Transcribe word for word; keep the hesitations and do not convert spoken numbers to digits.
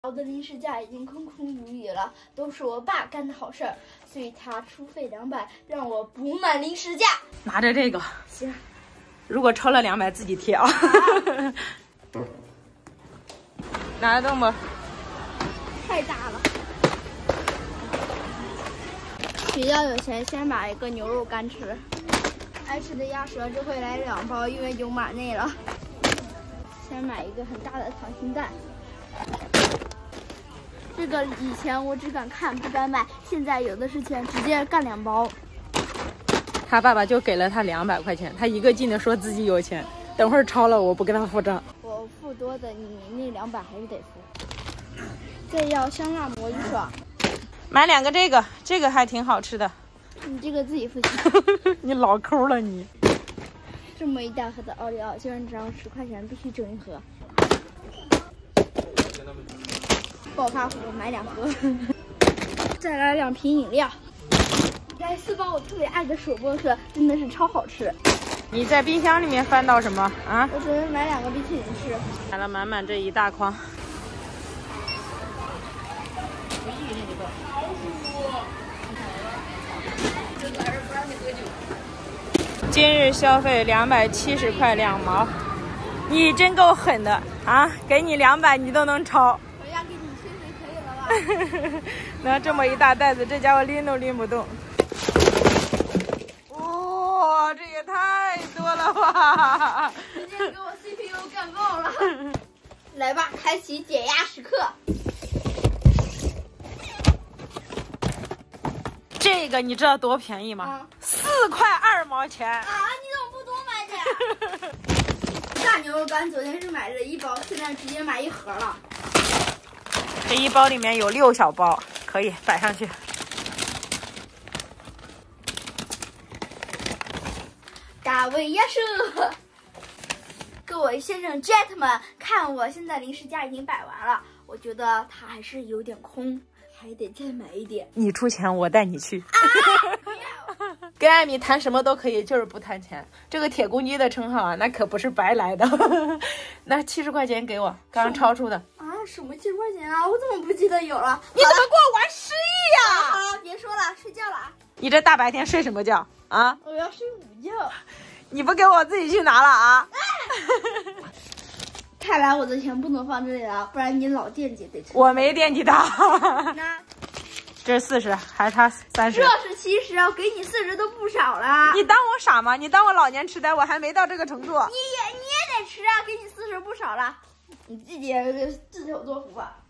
我的零食架已经空空如也了，都是我爸干的好事儿，所以他出费两百让我补满零食架。 拿着这个， 行。 如果超了两百自己贴啊。啊拿得动不？ 太大了。比较有钱，先买一个牛肉干吃。爱吃的鸭舌这回来两包，因为有马内了。先买一个很大的溏心蛋。这个以前我只敢看不敢买，现在有的是钱，直接干两包。 他爸爸就给了他两百块钱，他一个劲的说自己有钱，等会儿超了我不给他付账。 我付多的，你那两百还是得付。再要香辣蘑芋爽， 买两个这个，这个还挺好吃的。 你这个自己付钱。 你老抠了你。 这么一大盒的奥利奥，既然只要十块钱，必须整一盒。暴发户买两盒。再来两瓶饮料。来四包我特别爱的手波克，真的是超好吃。 你在冰箱里面翻到什么啊？ 我准备买两个冰淇淋吃。 买了满满这一大筐。今日消费两百七十块两毛，你真够狠的啊！给你两百你都能超。 我要给你吹吹可以了吧？ 那这么一大袋子，这家伙拎都拎不动。哇、哦，这也太多了吧！ 直接给我 C P U 干爆了。来吧，开启解压时刻。 这个你知道多便宜吗？啊、四块二毛钱啊！你怎么不多买点？大牛肉干昨天是买了一包，现在直接买一盒了。 这一包里面有六小包，可以摆上去。 大卫亚瑟，各位先生 gentlemen， 看我现在零食架已经摆完了，我觉得它还是有点空。还得再买一点。 你出钱，我带你去。 啊、不要！ 跟艾米谈什么都可以，就是不谈钱。这个铁公鸡的称号啊，那可不是白来的。那七十块钱给我，刚超出的。 啊，什么七十块钱啊？我怎么不记得有了？ 你怎么给我玩失忆呀、 啊？好，别说了，睡觉了啊。 你这大白天睡什么觉啊？ 我要睡午觉。你不给我自己去拿了啊？ 看来我的钱不能放这里了，不然你老惦记得。 我没惦记他。 那这是四十，还差三十。 这是七十，我给你四十都不少了。 你当我傻吗？你当我老年痴呆？我还没到这个程度。 你也你也得吃啊，给你四十不少了，你自己自求多福吧。